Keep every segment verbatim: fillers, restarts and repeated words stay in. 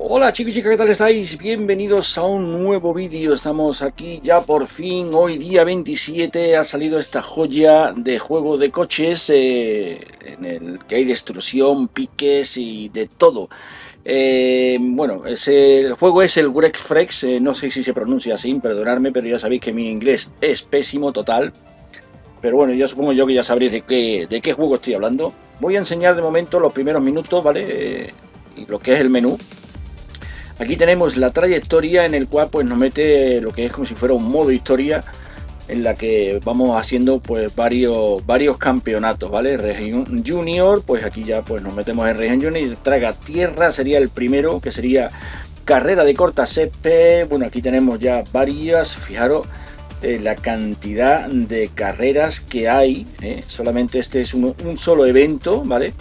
Hola chicos y chicas, ¿qué tal estáis? Bienvenidos a un nuevo vídeo. Estamos aquí ya por fin, hoy día veintisiete ha salido esta joya de juego de coches eh, en el que hay destrucción, piques y de todo. Eh, bueno, ese, el juego es el Wreckfrex, eh, no sé si se pronuncia así, perdonadme, pero ya sabéis que mi inglés es pésimo total. Pero bueno, yo supongo yo que ya sabréis de qué, de qué juego estoy hablando. Voy a enseñar de momento los primeros minutos, ¿vale? Eh, y lo que es el menú. Aquí tenemos la trayectoria en el cual pues nos mete lo que es como si fuera un modo historia en la que vamos haciendo pues varios varios campeonatos, ¿vale? Región Junior, pues aquí ya pues nos metemos en Región Junior y Traga Tierra sería el primero, que sería carrera de corta césped. Bueno, aquí tenemos ya varias, fijaros eh, la cantidad de carreras que hay, ¿eh? Solamente este es un, un solo evento, ¿vale?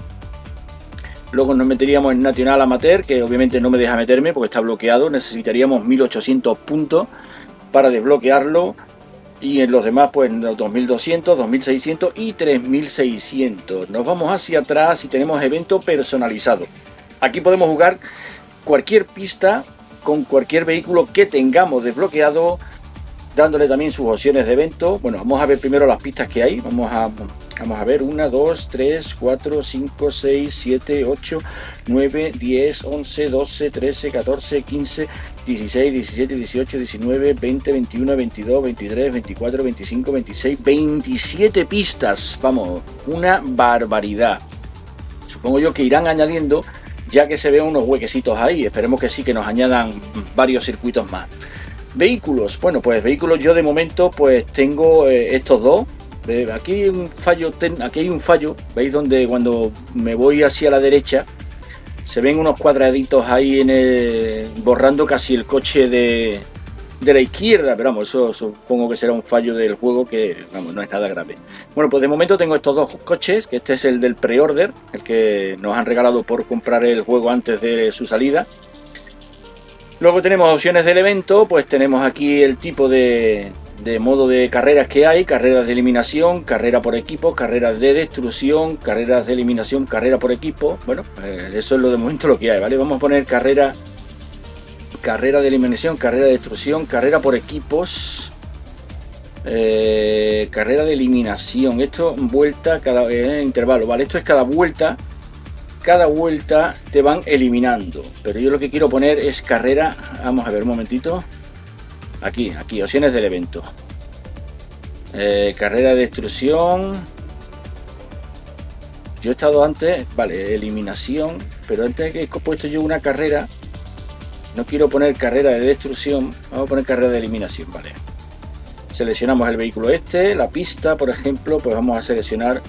Luego nos meteríamos en Nacional Amateur, que obviamente no me deja meterme porque está bloqueado. Necesitaríamos mil ochocientos puntos para desbloquearlo. Y en los demás, pues dos mil doscientos, dos mil seiscientos y tres mil seiscientos. Nos vamos hacia atrás y tenemos evento personalizado. Aquí podemos jugar cualquier pista con cualquier vehículo que tengamos desbloqueado, dándole también sus opciones de evento. Bueno, vamos a ver primero las pistas que hay. Vamos a, vamos a ver una, dos, tres, cuatro, cinco, seis, siete, ocho, nueve, diez, once, doce, trece, catorce, quince, dieciséis, diecisiete, dieciocho, diecinueve, veinte, veintiuno, veintidós, veintitrés, veinticuatro, veinticinco, veintiséis, veintisiete pistas. Vamos, una barbaridad. Supongo yo que irán añadiendo ya que se vean unos huequecitos ahí. Esperemos que sí, que nos añadan varios circuitos más. Vehículos, bueno, pues vehículos yo de momento pues tengo eh, estos dos. Eh, aquí hay un fallo, ten, aquí hay un fallo, veis donde cuando me voy hacia la derecha se ven unos cuadraditos ahí en el, borrando casi el coche de, de la izquierda, pero vamos, eso supongo que será un fallo del juego que vamos, no es nada grave. Bueno, pues de momento tengo estos dos coches, que este es el del pre-order, el que nos han regalado por comprar el juego antes de su salida. Luego tenemos opciones del evento, pues tenemos aquí el tipo de, de modo de carreras que hay, carreras de eliminación, carrera por equipo, carreras de destrucción, carreras de eliminación, carrera por equipo. Bueno, eh, eso es lo de momento lo que hay, ¿vale? Vamos a poner carrera, carrera de eliminación, carrera de destrucción, carrera por equipos, eh, carrera de eliminación. Esto vuelta cada eh, intervalo, ¿vale? Esto es cada vuelta. Cada vuelta te van eliminando, pero yo lo que quiero poner es carrera. Vamos a ver un momentito. Aquí, aquí, opciones del evento. Eh, carrera de destrucción. Yo he estado antes, vale, eliminación, pero antes que he puesto yo una carrera, no quiero poner carrera de destrucción, vamos a poner carrera de eliminación, vale. Seleccionamos el vehículo este, la pista, por ejemplo, pues vamos a seleccionar,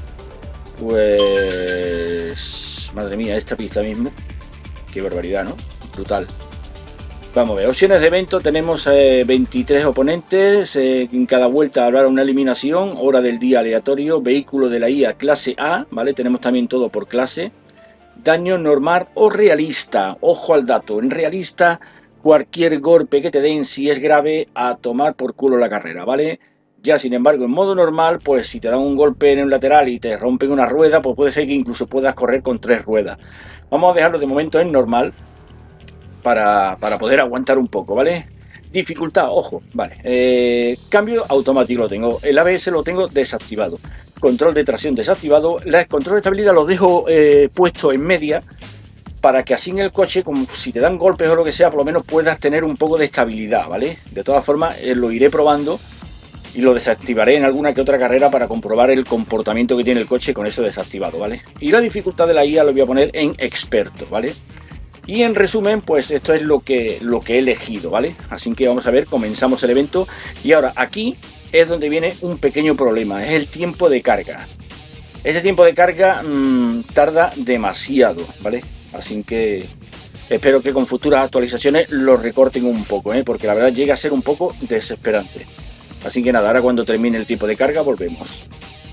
pues... Madre mía, esta pista mismo. Qué barbaridad, ¿no? Brutal. Vamos a ver, opciones de evento. Tenemos eh, veintitrés oponentes. Eh, en cada vuelta habrá una eliminación. Hora del día aleatorio. Vehículo de la I A clase A. ¿Vale? Tenemos también todo por clase. Daño normal o realista. Ojo al dato. En realista, cualquier golpe que te den, si es grave, a tomar por culo la carrera, ¿vale? Ya, sin embargo, en modo normal, pues si te dan un golpe en un lateral y te rompen una rueda, pues puede ser que incluso puedas correr con tres ruedas. Vamos a dejarlo de momento en normal para, para poder aguantar un poco, ¿vale? Dificultad, ojo, vale. Eh, cambio automático lo tengo. El A B S lo tengo desactivado. Control de tracción desactivado. El control de estabilidad lo dejo eh, puesto en media, para que así en el coche, como si te dan golpes o lo que sea, por lo menos puedas tener un poco de estabilidad, ¿vale? De todas formas, eh, lo iré probando y lo desactivaré en alguna que otra carrera para comprobar el comportamiento que tiene el coche con eso desactivado, ¿vale? Y la dificultad de la I A lo voy a poner en experto, ¿vale? Y en resumen, pues esto es lo que, lo que he elegido, ¿vale? Así que vamos a ver, comenzamos el evento. Y ahora aquí es donde viene un pequeño problema, es el tiempo de carga. Este tiempo de carga mmm, tarda demasiado, ¿vale? Así que espero que con futuras actualizaciones lo recorten un poco, ¿eh? Porque la verdad llega a ser un poco desesperante. Así que nada, ahora cuando termine el tiempo de carga volvemos.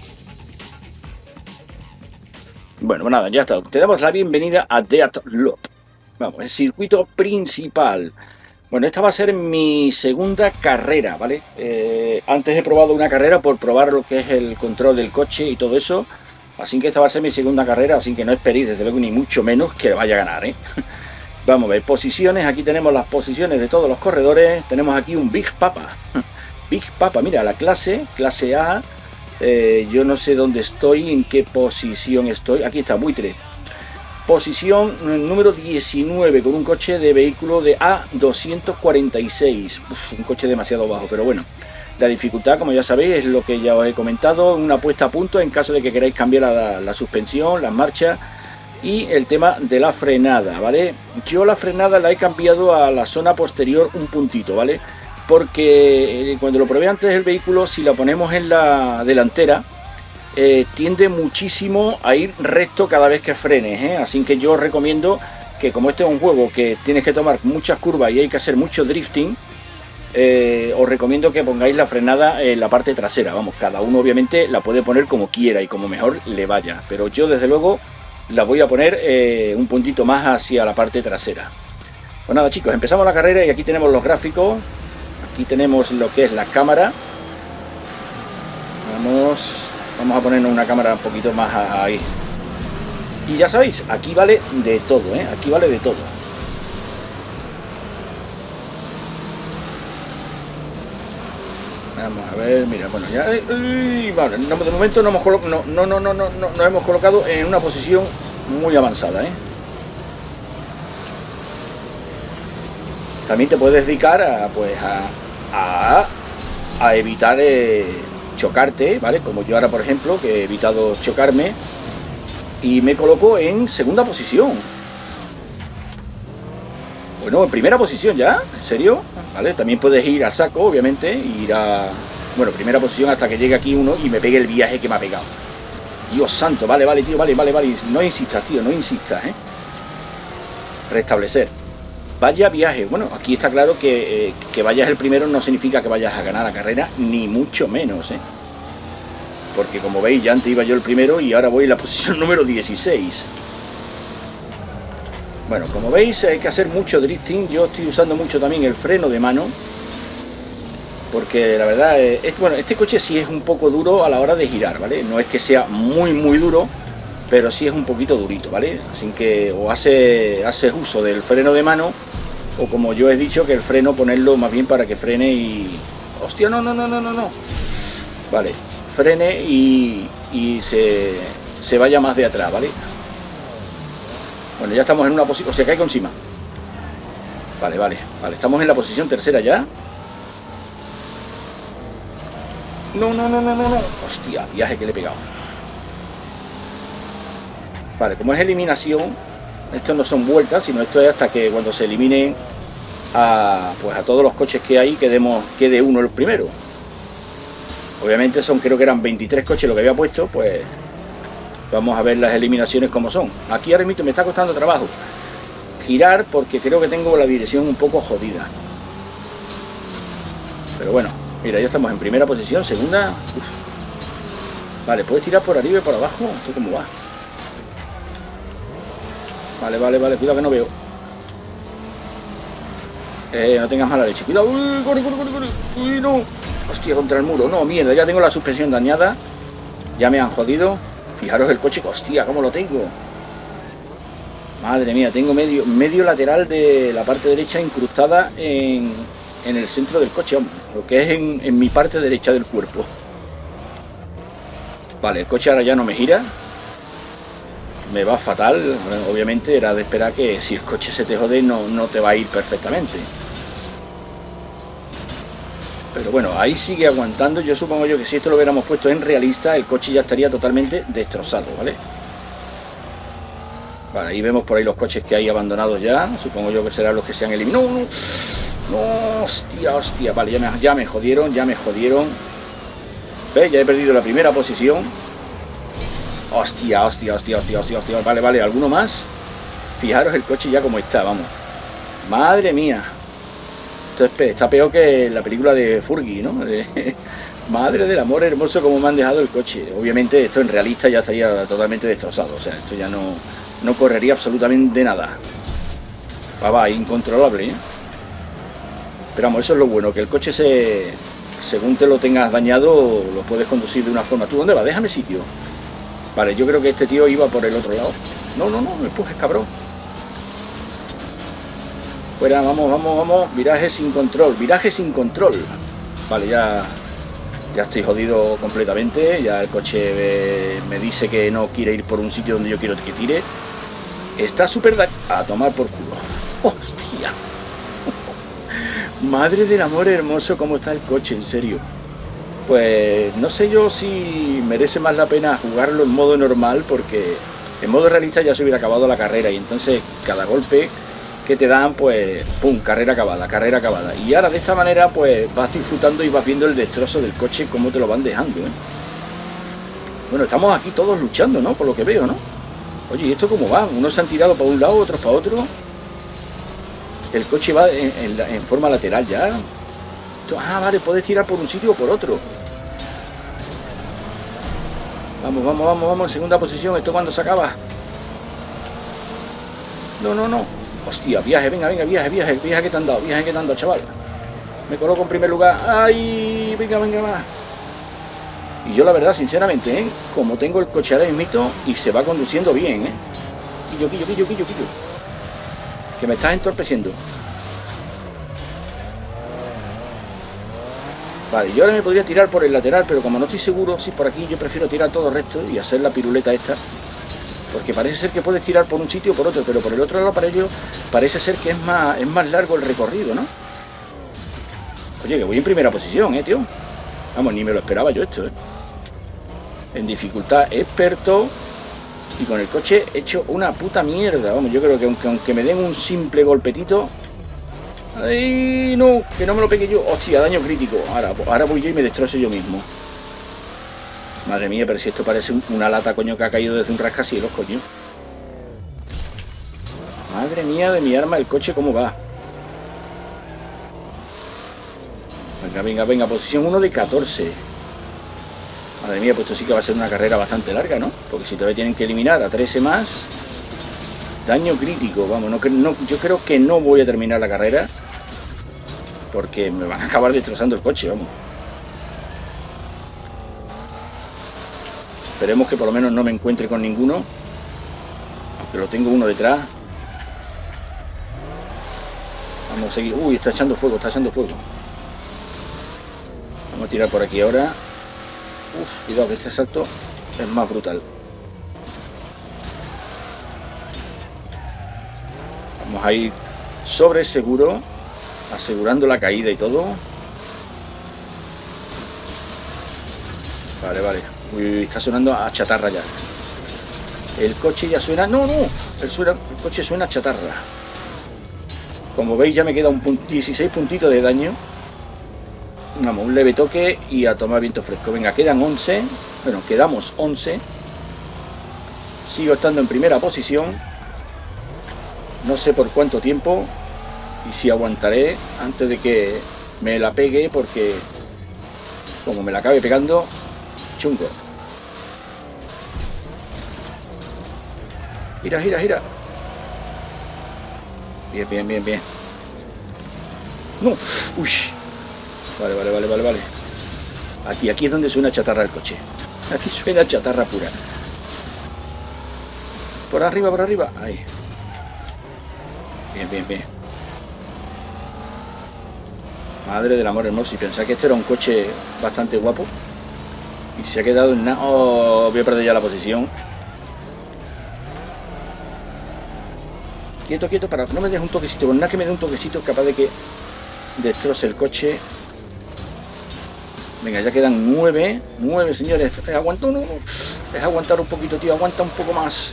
Bueno, pues nada, ya está. Te damos la bienvenida a Death Loop. Vamos, el circuito principal. Bueno, esta va a ser mi segunda carrera, ¿vale? Eh, antes he probado una carrera por probar lo que es el control del coche y todo eso. Así que esta va a ser mi segunda carrera, así que no esperéis desde luego ni mucho menos que vaya a ganar, ¿eh? Vamos a ver, posiciones, aquí tenemos las posiciones de todos los corredores. Tenemos aquí un Big Papa. Big Papa, mira, la clase, clase A. Eh, yo no sé dónde estoy, en qué posición estoy. Aquí está, buitre. Posición número diecinueve, con un coche de vehículo de A doscientos cuarenta y seis. Uf, un coche demasiado bajo, pero bueno. La dificultad, como ya sabéis, es lo que ya os he comentado. Una puesta a punto en caso de que queráis cambiar la, la suspensión, las marchas. Y el tema de la frenada, ¿vale? Yo la frenada la he cambiado a la zona posterior un puntito, ¿vale? Porque cuando lo probé antes el vehículo, si la ponemos en la delantera, eh, tiende muchísimo a ir recto cada vez que frenes, ¿eh? Así que yo os recomiendo que, como este es un juego que tienes que tomar muchas curvas y hay que hacer mucho drifting, eh, os recomiendo que pongáis la frenada en la parte trasera. Vamos, cada uno obviamente la puede poner como quiera y como mejor le vaya, pero yo desde luego la voy a poner eh, un puntito más hacia la parte trasera. Pues nada, chicos, empezamos la carrera y aquí tenemos los gráficos. Aquí tenemos lo que es la cámara. Vamos, vamos a ponernos una cámara un poquito más ahí. Y ya sabéis, aquí vale de todo, ¿eh? Aquí vale de todo. Vamos a ver, mira, bueno, ya, uy, vale, no, de momento no hemos colocado, no, no, no, no, no, no, nos hemos colocado en una posición muy avanzada, ¿eh? También te puedes dedicar a, pues, a, a, a evitar eh, chocarte, ¿vale? Como yo ahora, por ejemplo, que he evitado chocarme y me coloco en segunda posición. Bueno, en primera posición ya, ¿en serio? ¿Vale? También puedes ir a saco, obviamente, ir a... Bueno, primera posición hasta que llegue aquí uno y me pegue el viaje que me ha pegado. Dios santo, vale, vale, tío, vale, vale, vale. No insistas, tío, no insistas, ¿eh? Restablecer. Vaya viaje. Bueno, aquí está claro que, eh, que vayas el primero no significa que vayas a ganar la carrera, ni mucho menos, ¿eh? Porque como veis, ya antes iba yo el primero y ahora voy en la posición número dieciséis. Bueno, como veis hay que hacer mucho drifting. Yo estoy usando mucho también el freno de mano, porque la verdad es, es bueno, este coche sí es un poco duro a la hora de girar, ¿vale? No es que sea muy muy duro, pero sí es un poquito durito, ¿vale? Así que o hace, haces uso del freno de mano, o como yo he dicho, que el freno ponerlo más bien para que frene y... ¡Hostia, no, no, no, no, no, no! Vale, frene y, y se, se vaya más de atrás, ¿vale? Bueno, ya estamos en una posición... O sea, caigo encima. Vale, vale, vale. Estamos en la posición tercera ya. No, no, no, no, no, no. Hostia, viaje que le he pegado. Vale, como es eliminación, esto no son vueltas, sino esto es hasta que cuando se eliminen a, pues a todos los coches que hay, quedemos, quede uno el primero. Obviamente son, creo que eran veintitrés coches lo que había puesto, pues... Vamos a ver las eliminaciones como son. Aquí ahora mismo me está costando trabajo girar porque creo que tengo la dirección un poco jodida. Pero bueno, mira, ya estamos en primera posición, segunda. Uf. Vale, puedes tirar por arriba y por abajo. ¿Esto cómo va? Vale, vale, vale, cuidado que no veo. Eh, no tengas mala leche. Cuidado. Uy, corre, corre, corre, corre. Uy, no. Hostia, contra el muro. No, mierda, ya tengo la suspensión dañada. Ya me han jodido. Fijaros el coche, hostia, cómo lo tengo. Madre mía, tengo medio, medio lateral de la parte derecha incrustada en, en el centro del coche, hombre. Lo que es en, en mi parte derecha del cuerpo. Vale, el coche ahora ya no me gira. Me va fatal. Obviamente era de esperar que si el coche se te jode no, no te va a ir perfectamente. Pero bueno, ahí sigue aguantando. Yo supongo yo que si esto lo hubiéramos puesto en realista, el coche ya estaría totalmente destrozado, ¿vale? Vale, ahí vemos por ahí los coches que hay abandonados ya. Supongo yo que serán los que se han eliminado. ¡No, no! ¡No! ¡Hostia, hostia! Vale, ya me, ya me jodieron, ya me jodieron. ¿Ves? Ya he perdido la primera posición. ¡Hostia, hostia, hostia, hostia, hostia, hostia! Vale, vale, ¿alguno más? Fijaros el coche ya como está, vamos. ¡Madre mía! Esto está peor que la película de Fergie, ¿no? De, madre del amor hermoso, como me han dejado el coche. Obviamente esto en realista ya estaría totalmente destrozado. O sea, esto ya no, no correría absolutamente nada. Va, va, incontrolable, ¿eh? Pero vamos, eso es lo bueno, que el coche se, según te lo tengas dañado, lo puedes conducir de una forma. ¿Tú dónde vas? Déjame sitio. Vale, yo creo que este tío iba por el otro lado. No, no, no, me empujes, cabrón. Fuera, vamos, vamos, vamos. Viraje sin control, viraje sin control. Vale, ya, ya estoy jodido completamente. Ya el coche eh, me dice que no quiere ir por un sitio donde yo quiero que tire. Está súper a tomar por culo. Hostia. Madre del amor hermoso, cómo está el coche, en serio. Pues no sé yo si merece más la pena jugarlo en modo normal, porque en modo realista ya se hubiera acabado la carrera y entonces cada golpe que te dan, pues pum, carrera acabada, carrera acabada. Y ahora de esta manera pues vas disfrutando y vas viendo el destrozo del coche, cómo te lo van dejando, ¿eh? Bueno, estamos aquí todos luchando, ¿no? Por lo que veo, ¿no? Oye, ¿y esto cómo va? Unos se han tirado para un lado, otros para otro. El coche va en, en, en forma lateral ya. Ah, vale, puedes tirar por un sitio o por otro. Vamos, vamos, vamos, vamos, en segunda posición. ¿Esto cuándo se acaba? No, no, no. Hostia, viaje, venga, venga, viaje, viaje, viaje que te han dado, viaje que te han dado, chaval. Me coloco en primer lugar. ¡Ay! Venga, venga, va. Y yo la verdad, sinceramente, ¿eh? Como tengo el coche ahora mismo y se va conduciendo bien, ¿eh? Quillo, quillo, quillo, quillo, quillo. Que me estás entorpeciendo. Vale, yo ahora me podría tirar por el lateral, pero como no estoy seguro si por aquí, yo prefiero tirar todo recto y hacer la piruleta esta. Porque parece ser que puedes tirar por un sitio o por otro, pero por el otro lado para ello parece ser que es más, es más largo el recorrido, ¿no? Oye, que voy en primera posición, ¿eh, tío? Vamos, ni me lo esperaba yo esto, ¿eh? En dificultad experto y con el coche hecho una puta mierda. Vamos, yo creo que aunque, aunque me den un simple golpetito... ¡Ay, no! Que no me lo pegue yo. Hostia, daño crítico. Ahora, ahora voy yo y me destrozo yo mismo. Madre mía, pero si esto parece una lata, coño, que ha caído desde un rascacielos, coño. Madre mía de mi arma, el coche cómo va. Venga, venga, venga, posición uno de catorce. Madre mía, pues esto sí que va a ser una carrera bastante larga, ¿no? Porque si todavía tienen que eliminar a trece más. Daño crítico, vamos, no, no, yo creo que no voy a terminar la carrera. Porque me van a acabar destrozando el coche, vamos. Esperemos que por lo menos no me encuentre con ninguno. Aunque lo tengo uno detrás. Vamos a seguir. Uy, está echando fuego, está echando fuego. Vamos a tirar por aquí ahora. Uf, cuidado que este salto es más brutal. Vamos a ir sobre seguro, asegurando la caída y todo. Vale, vale. Uy, está sonando a chatarra ya. El coche ya suena... No, no. El, suena... el coche suena a chatarra. Como veis ya me queda un punt... dieciséis puntitos de daño. Vamos, un leve toque y a tomar viento fresco. Venga, quedan once. Bueno, quedamos once. Sigo estando en primera posición. No sé por cuánto tiempo. Y si aguantaré antes de que me la pegue, porque como me la acabe pegando, chungo. Gira, gira, gira. Bien, bien, bien, bien. No. Uy. Vale, vale, vale, vale, vale. Aquí, aquí es donde suena chatarra el coche. Aquí suena chatarra pura. Por arriba, por arriba. Ahí. Bien, bien, bien. Madre del amor hermoso. Y pensaba que este era un coche bastante guapo. Y se ha quedado en nada. Oh, voy a perder ya la posición. Quieto, quieto, para no me deje un toquecito. Con nada que me dé un toquecito capaz de que destroce el coche. Venga, ya quedan nueve. Nueve, señores. Eh, aguanto, no, no. Es aguantar un poquito, tío. Aguanta un poco más.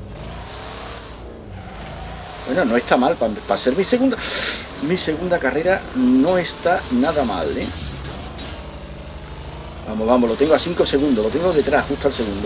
Bueno, no está mal. Para pa ser mi segunda... Mi segunda carrera no está nada mal, ¿eh? Vamos, vamos. Lo tengo a cinco segundos. Lo tengo detrás, justo al segundo.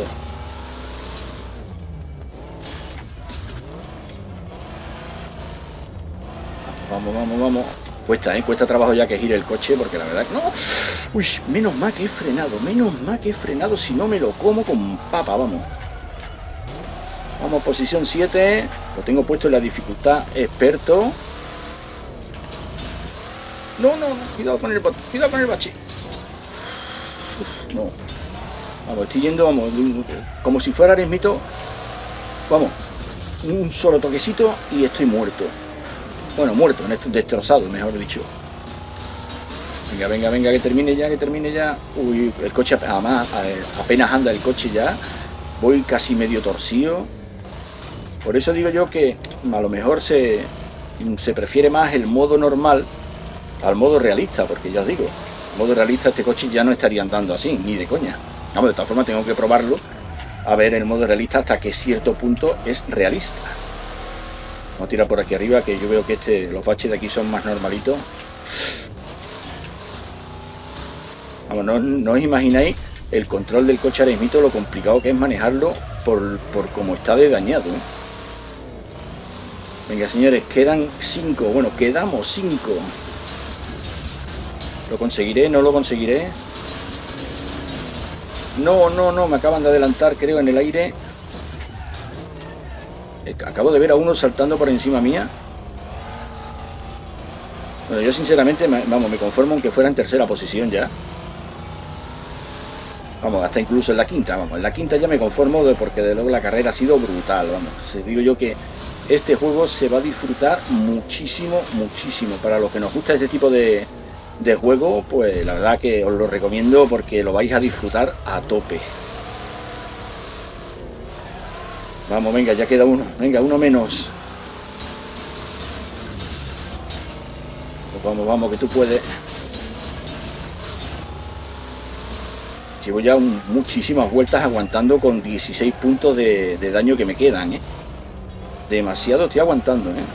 Vamos, vamos, vamos. Cuesta, ¿eh? Cuesta trabajo ya que gire el coche, porque la verdad que no. Uy, menos mal que he frenado. Menos mal que he frenado, si no me lo como con papa, vamos. Vamos, posición siete. Lo tengo puesto en la dificultad experto. No, no, no. Cuidado con el, cuidado con el bache. Uf, no. Vamos, estoy yendo, vamos, como si fuera Aresmito. Vamos. Un solo toquecito y estoy muerto. Bueno, muerto, destrozado, mejor dicho. Venga, venga, venga, que termine ya, que termine ya. Uy, el coche, además, apenas anda el coche ya. Voy casi medio torcido. Por eso digo yo que a lo mejor se, se prefiere más el modo normal al modo realista, porque ya os digo, el modo realista este coche ya no estaría andando así, ni de coña. Vamos, de todas formas tengo que probarlo, a ver el modo realista hasta qué cierto punto es realista. Vamos a tirar por aquí arriba, que yo veo que este, los baches de aquí son más normalitos. Vamos, no, no os imagináis el control del coche ahora mismo, lo complicado que es manejarlo por, por cómo está de dañado, ¿eh? Venga, señores, quedan cinco. Bueno, quedamos cinco. ¿Lo conseguiré? ¿No lo conseguiré? No, no, no, me acaban de adelantar, creo, en el aire. Acabo de ver a uno saltando por encima mía. Bueno, yo sinceramente, vamos, me conformo aunque fuera en tercera posición ya. Vamos, hasta incluso en la quinta, vamos, en la quinta ya me conformo de, porque de luego la carrera ha sido brutal, vamos. Digo yo que este juego se va a disfrutar muchísimo, muchísimo. Para los que nos gusta este tipo de, de juego, pues la verdad que os lo recomiendo porque lo vais a disfrutar a tope. Vamos, venga, ya queda uno. Venga, uno menos. Pues vamos, vamos, que tú puedes. Llevo ya un, muchísimas vueltas aguantando con dieciséis puntos de, de daño que me quedan, ¿eh? Demasiado estoy aguantando, ¿eh?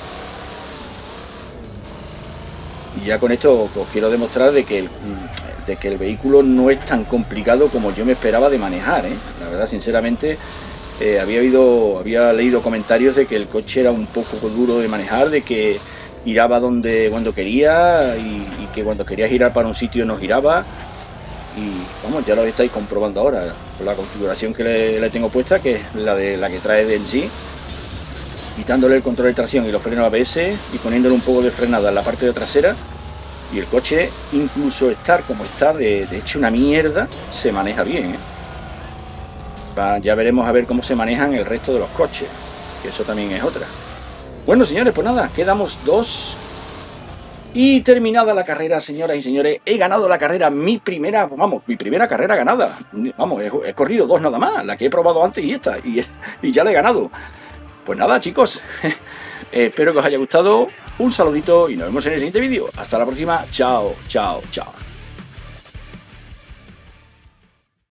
Y ya con esto os quiero demostrar de que, el, de que el vehículo no es tan complicado como yo me esperaba de manejar, ¿eh? La verdad, sinceramente, eh, había, habido, había leído comentarios de que el coche era un poco duro de manejar, de que giraba donde, cuando quería y, y que cuando quería girar para un sitio no giraba. Y vamos, ya lo estáis comprobando ahora con la configuración que le, le tengo puesta, que es la de la que trae de en sí, quitándole el control de tracción y los frenos A B S y poniéndole un poco de frenada en la parte de trasera, y el coche, incluso estar como está de, de hecho una mierda, se maneja bien, ¿eh? Va, ya veremos a ver cómo se manejan el resto de los coches, que eso también es otra. Bueno, señores, pues nada, quedamos dos. Y terminada la carrera, señoras y señores, he ganado la carrera, mi primera, vamos, mi primera carrera ganada. Vamos, he, he corrido dos nada más, la que he probado antes y esta, y, y ya la he ganado. Pues nada, chicos, espero que os haya gustado, un saludito y nos vemos en el siguiente vídeo. Hasta la próxima, chao, chao, chao.